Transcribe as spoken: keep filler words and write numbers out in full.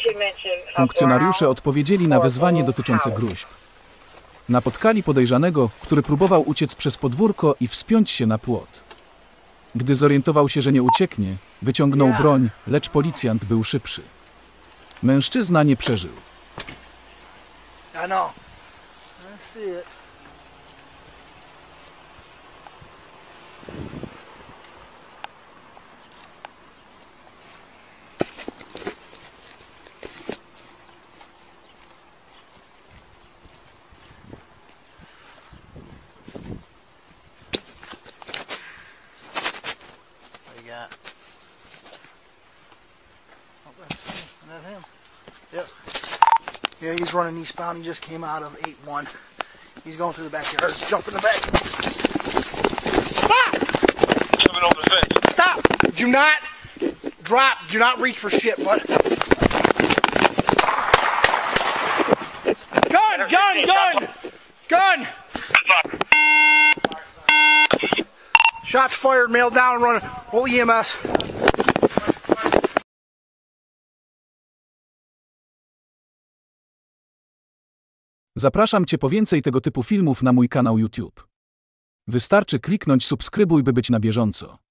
Funkcjonariusze odpowiedzieli na wezwanie dotyczące gruźb. Napotkali podejrzanego, który próbował uciec przez podwórko i wspiąć się na płot. Gdy zorientował się, że nie ucieknie, wyciągnął broń, lecz policjant był szybszy. Mężczyzna nie przeżył. I know. I see it. What you got? Oh, that's, isn't that him? Yep. Yeah, he's running eastbound. He just came out of eight one. He's going through the backyard. Just jump in the back. Stop! Jumping over the fence. Stop! Do not drop. Do not reach for shit, bud. Gun! Gun! Gun! Gun! Shots fired. Male down. Running. Roll E M S. Zapraszam Cię po więcej tego typu filmów na mój kanał YouTube. Wystarczy kliknąć subskrybuj, by być na bieżąco.